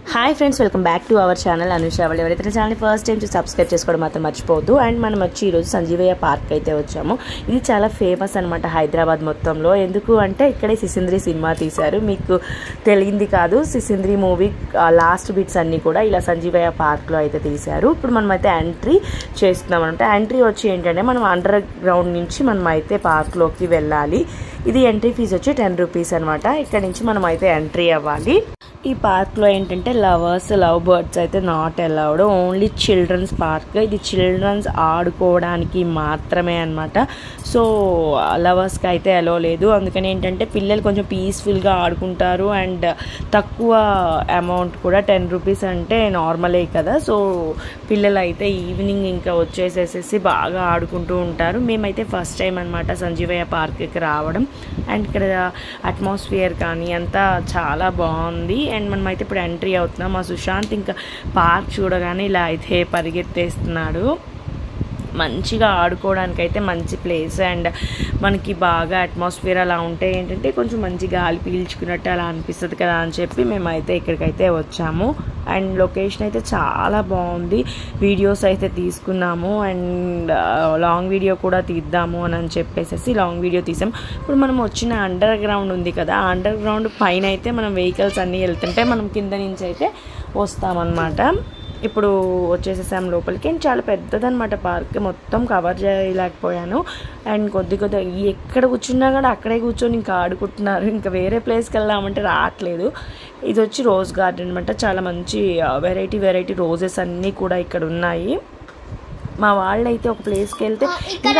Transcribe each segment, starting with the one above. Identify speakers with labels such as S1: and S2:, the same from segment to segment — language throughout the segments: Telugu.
S1: Hi friends, welcome back to our channel Anusha. వాళ్ళు ఎవరైతే ఛానల్ ఫస్ట్ టైం సబ్స్క్రైబ్ చేసుకోవడం మాత్రం మర్చిపోవద్దు. అండ్ మనం వచ్చి ఈరోజు సంజీవయ్య పార్క్ అయితే వచ్చాము. ఇది చాలా ఫేమస్ అనమాట హైదరాబాద్ మొత్తంలో. ఎందుకు అంటే ఇక్కడే సిసింద్రి సినిమా తీశారు. మీకు తెలియంది కాదు, సిసింద్రి మూవీ లాస్ట్ బిట్స్ అన్నీ కూడా ఇలా సంజీవయ్య పార్క్లో అయితే తీశారు. ఇప్పుడు మనం అయితే ఎంట్రీ చేస్తున్నాం అనమాట. ఎంట్రీ వచ్చి ఏంటంటే మనం అండర్ గ్రౌండ్ నుంచి మనం అయితే పార్క్లోకి వెళ్ళాలి. ఇది ఎంట్రీ ఫీజు వచ్చి 10 రూపీస్ అనమాట. ఇక్కడ నుంచి మనం అయితే ఎంట్రీ అవ్వాలి. ఈ పార్క్లో ఏంటంటే లవ్ బర్డ్స్ అయితే not allowed, only children's park. ఇది చిల్డ్రన్స్ ఆడుకోవడానికి మాత్రమే అనమాట. సో లవర్స్కి అయితే అలో లేదు. అందుకని ఏంటంటే పిల్లలు కొంచెం పీస్ఫుల్గా ఆడుకుంటారు. అండ్ తక్కువ అమౌంట్ కూడా, 10 రూపీస్ అంటే నార్మలే కదా. సో పిల్లలు అయితే ఈవినింగ్ ఇంకా వచ్చేసేసి బాగా ఆడుకుంటూ ఉంటారు. మేమైతే ఫస్ట్ టైం అనమాట సంజీవయ్య పార్క్కి రావడం. అండ్ ఇక్కడ అట్మాస్ఫియర్ కానీ అంతా చాలా బాగుంది. అండ్ మనం అయితే ఇప్పుడు ఎంట్రీ అవుతున్నాం. మా సుశాంత్ ఇంకా పార్క్ చూడగానే ఇలా అయితే పరిగెత్తేస్తున్నాడు. మంచిగా ఆడుకోవడానికి అయితే మంచి ప్లేస్. అండ్ మనకి బాగా అట్మాస్ఫియర్ అలా ఉంటే ఏంటంటే కొంచెం మంచి గాలి పీల్చుకున్నట్టు అలా అనిపిస్తుంది కదా అని చెప్పి మేమైతే ఇక్కడికైతే వచ్చాము. అండ్ లొకేషన్ అయితే చాలా బాగుంది. వీడియోస్ అయితే తీసుకున్నాము. అండ్ లాంగ్ వీడియో కూడా తీద్దాము అని చెప్పేసి లాంగ్ వీడియో తీసాం. ఇప్పుడు మనం వచ్చిన అండర్ గ్రౌండ్ ఉంది కదా, ఆ అండర్ గ్రౌండ్ పైన అయితే మనం వెహికల్స్ అన్నీ వెళ్తుంటే మనం కింద నుంచి అయితే వస్తామన్నమాట. ఇప్పుడు వచ్చేసేసాం లోపలికి. చాలా పెద్దదన్నమాట పార్క్, మొత్తం కవర్ చేయలేకపోయాను. అండ్ కొద్దిగా ఎక్కడ కూర్చున్నా కూడా అక్కడే కూర్చొని ఇంకా ఆడుకుంటున్నారు. ఇంకా వేరే ప్లేస్కి వెళ్దామంటే రావట్లేదు. ఇది వచ్చి రోజ్ గార్డెన్ అనమాట. చాలా మంచి వెరైటీ రోజెస్ అన్నీ కూడా ఇక్కడ ఉన్నాయి. మా వాళ్ళు అయితే ఒక ప్లేస్కి వెళ్తే ఇంకా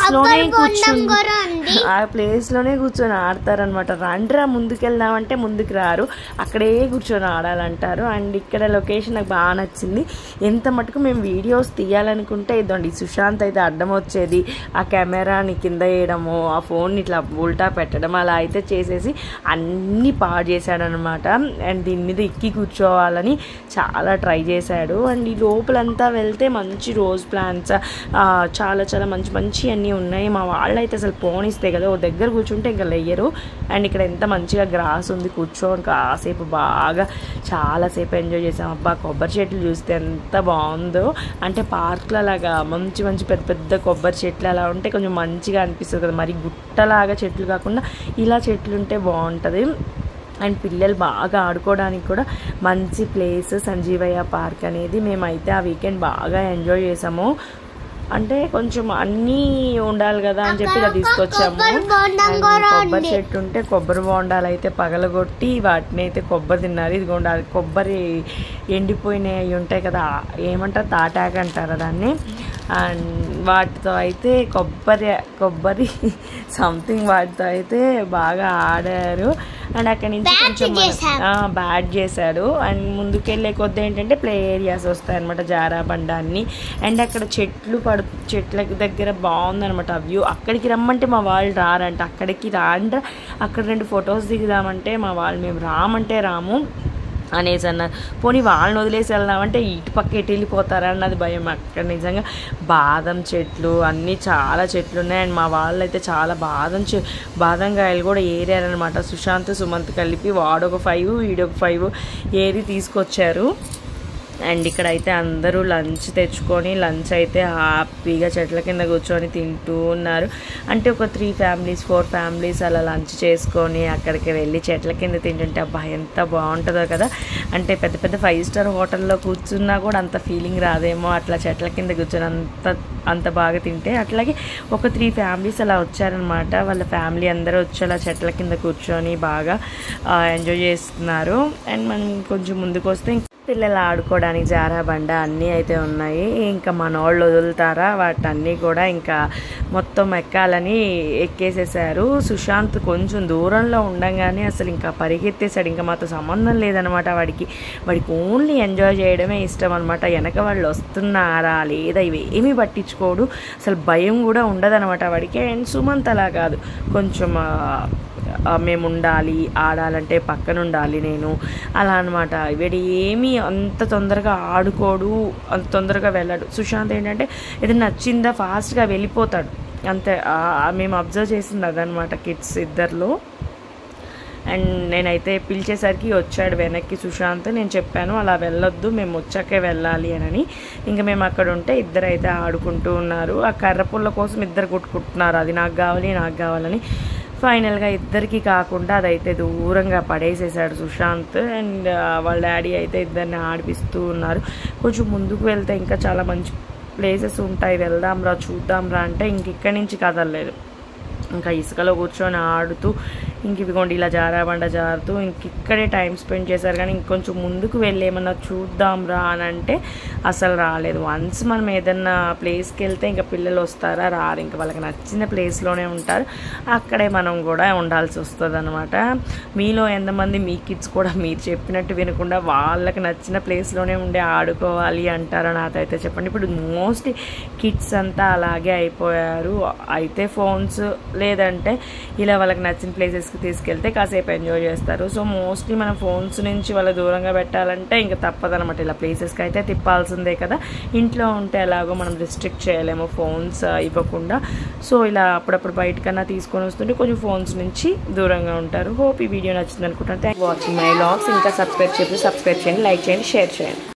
S1: ప్లేస్లోనే కూర్చొని ఆడతారనమాట. రండ్రా ముందుకు వెళ్దామంటే ముందుకు రారు, అక్కడే కూర్చొని ఆడాలంటారు. అండ్ ఇక్కడ లొకేషన్ నాకు బాగా నచ్చింది. ఎంత మటుకు మేము వీడియోస్ తీయాలనుకుంటే ఇదండి సుశాంత్ అయితే అడ్డం వచ్చేది, ఆ కెమెరాని కింద వేయడము, ఆ ఫోన్ని ఇట్లా ఉల్టా పెట్టడం అలా అయితే చేసేసి అన్నీ పాడు చేశాడనమాట. అండ్ దీని మీద ఎక్కి కూర్చోవాలని చాలా ట్రై చేశాడు. అండ్ ఈ లోపలంతా వెళ్తే మంచి రోజ్ ప్లాంట్స్ చాలా మంచి అన్నీ ఉన్నాయి. మా వాళ్ళు అయితే అసలు పోనిస్తే కదా ఓ దగ్గర కూర్చుంటే ఇంకా లేయరు. అండ్ ఇక్కడ ఎంత మంచిగా గ్రాస్ ఉంది, కూర్చోని కాసేపు బాగా చాలాసేపు ఎంజాయ్ చేసాం. అబ్బా కొబ్బరి చెట్లు చూస్తే ఎంత బాగుందో. అంటే పార్క్లో అలాగా మంచి పెద్ద కొబ్బరి చెట్లు అలా ఉంటే కొంచెం మంచిగా అనిపిస్తుంది కదా. మరి గుట్టలాగా చెట్లు కాకుండా ఇలా చెట్లు ఉంటే బాగుంటుంది. అండ్ పిల్లలు బాగా ఆడుకోవడానికి కూడా మంచి ప్లేస్ సంజీవయ్య పార్క్ అనేది. మేమైతే ఆ వీకెండ్ బాగా ఎంజాయ్ చేసాము. అంటే కొంచెం అన్నీ ఉండాలి కదా అని చెప్పి ఇలా తీసుకొచ్చాము. కొబ్బరి చెట్టు ఉంటే కొబ్బరి బోండాలు అయితే పగలగొట్టి వాటిని అయితే కొబ్బరి తిన్నారు. ఇదిగోండి అది కొబ్బరి ఎండిపోయినవి ఉంటాయి కదా, ఏమంటారు తాటాక అంటారు దాన్ని. అండ్ వాటితో అయితే కొబ్బరి సంథింగ్ వాటితో అయితే బాగా ఆడారు. అండ్ అక్కడి నుంచి కొంచెం బ్యాట్ చేశాడు. అండ్ ముందుకెళ్ళే కొద్ది ఏంటంటే ప్లే ఏరియాస్ వస్తాయన్నమాట, జారా బండ అన్ని. అండ్ అక్కడ చెట్ల దగ్గర బాగుందనమాట వ్యూ. అక్కడికి రమ్మంటే మా వాళ్ళు రారంట. అక్కడికి రాంట, అక్కడ 2 ఫొటోస్ దిగుదామంటే మా వాళ్ళు మేము రామంటే రాము అనేసి అన్నారు. పోనీ వాళ్ళని వదిలేసి వెళ్దామంటే ఇటుపక్క ఎటు వెళ్ళిపోతారా అన్నది భయం. అక్కడ నిజంగా బాదం చెట్లు అన్నీ చాలా చెట్లు ఉన్నాయి. అండ్ మా వాళ్ళు అయితే చాలా బాదం కాయలు కూడా ఏరారనమాట. సుశాంత్ సుమంత్ కలిపి వాడొక 5 వీడొక 5 ఏరి తీసుకొచ్చారు. అండ్ ఇక్కడైతే అందరూ లంచ్ తెచ్చుకొని లంచ్ అయితే హ్యాపీగా చెట్ల కింద కూర్చొని తింటూ ఉన్నారు. అంటే ఒక 3 ఫ్యామిలీస్ 4 ఫ్యామిలీస్ అలా లంచ్ చేసుకొని అక్కడికి వెళ్ళి చెట్ల కింద తింటుంటే అబ్బా ఎంత బాగుంటుందో కదా. అంటే పెద్ద 5 స్టార్ హోటల్లో కూర్చున్నా కూడా అంత ఫీలింగ్ రాదేమో అట్లా చెట్ల కింద కూర్చొని అంత బాగా తింటే. అట్లాగే ఒక 3 ఫ్యామిలీస్ అలా వచ్చారనమాట. వాళ్ళ ఫ్యామిలీ అందరూ వచ్చి అలా చెట్ల కింద కూర్చొని బాగా ఎంజాయ్ చేస్తున్నారు. అండ్ మనం కొంచెం ముందుకు వస్తే పిల్లలు ఆడుకోవడానికి జారా బండ అన్నీ అయితే ఉన్నాయి. ఇంకా మనోళ్ళు వదులుతారా వాటన్నీ కూడా ఇంకా మొత్తం ఎక్కాలని ఎక్కేసేసారు. సుశాంత్ కొంచెం దూరంలో ఉండగానే అసలు ఇంకా పరిగెత్తేసాడు. ఇంకా మాతో సంబంధం లేదనమాట. వాడికి ఓన్లీ ఎంజాయ్ చేయడమే ఇష్టం అనమాట. వెనక వాళ్ళు వస్తున్నారా లేదా ఇవేమీ పట్టించుకోడు. అసలు భయం కూడా ఉండదనమాట వాడికి. అండ్ సుమంత్ అలా కాదు, కొంచెం మేము ఉండాలి, ఆడాలంటే పక్కన ఉండాలి నేను అలా అనమాట. వీడు ఏమీ అంత తొందరగా ఆడుకోడు, అంత తొందరగా వెళ్ళాడు. సుశాంత్ ఏంటంటే ఏదైనా నచ్చిందా ఫాస్ట్గా వెళ్ళిపోతాడు అంతే. మేము అబ్జర్వ్ చేసింది అదనమాట కిడ్స్ ఇద్దరిలో. అండ్ నేనైతే పిలిచేసరికి వచ్చాడు వెనక్కి సుశాంత్. నేను చెప్పాను అలా వెళ్ళొద్దు, మేము వచ్చాకే వెళ్ళాలి అని. ఇంకా మేము అక్కడ ఉంటే ఇద్దరు అయితే ఆడుకుంటూ ఉన్నారు. ఆ కర్ర పుల్ల కోసం ఇద్దరు కొట్టుకుంటున్నారు, అది నాకు కావాలని. ఫైనల్గా ఇద్దరికి కాకుండా అదైతే దూరంగా పడేసేసాడు సుశాంత్. అండ్ వాళ్ళ డాడీ అయితే ఇద్దరిని ఆడిపిస్తూ ఉన్నారు. కొంచెం ముందుకు వెళ్తే ఇంకా చాలా మంచి ప్లేసెస్ ఉంటాయి, వెళ్దాంరా చూద్దాంరా అంటే ఇంక ఇక్కడి నుంచి కదలలేదు. ఇంకా ఇసుకలో కూర్చొని ఆడుతూ ఇంక ఇదిగోండి ఇలా జారాబండ జారుతూ ఇంక ఇక్కడే టైం స్పెండ్ చేశారు. కానీ ఇంకొంచెం ముందుకు వెళ్ళి ఏమన్నా చూద్దాం రా అని అంటే అసలు రాలేదు. వన్స్ మనం ఏదన్నా ప్లేస్కి వెళ్తే ఇంకా పిల్లలు వస్తారా రారు, ఇంకా వాళ్ళకి నచ్చిన ప్లేస్లోనే ఉంటారు, అక్కడే మనం కూడా ఉండాల్సి వస్తుంది అనమాట. మీలో ఎంతమంది మీ కిడ్స్ కూడా మీరు చెప్పినట్టు వినకుండా వాళ్ళకి నచ్చిన ప్లేస్లోనే ఉండి ఆడుకోవాలి అంటారో నాకైతే చెప్పండి. ఇప్పుడు మోస్ట్లీ కిడ్స్ అంతా అలాగే అయిపోయారు. అయితే ఫోన్స్ లేదంటే ఇలా వాళ్ళకి నచ్చిన ప్లేసెస్కి తీసుకెళ్తే కాసేపు ఎంజాయ్ చేస్తారు. సో మోస్ట్లీ మన ఫోన్స్ నుంచి వాళ్ళ దూరంగా పెట్టాలంటే ఇంకా తప్పదనమాట, ఇలా ప్లేసెస్కి అయితే తిప్పాల్సిందే కదా. ఇంట్లో ఉంటే ఎలాగో మనం రిస్ట్రిక్ట్ చేయలేము ఫోన్స్ ఇవ్వకుండా. సో ఇలా అప్పుడప్పుడు బయటకన్నా తీసుకొని వస్తుంటే కొంచెం ఫోన్స్ నుంచి దూరంగా ఉంటారు. హోప్ ఈ వీడియో నచ్చింది అనుకుంటాను. Thank watching my vlogs. ఇంకా సబ్స్క్రైబ్ చేయండి, లైక్ చేయండి, షేర్ చేయండి.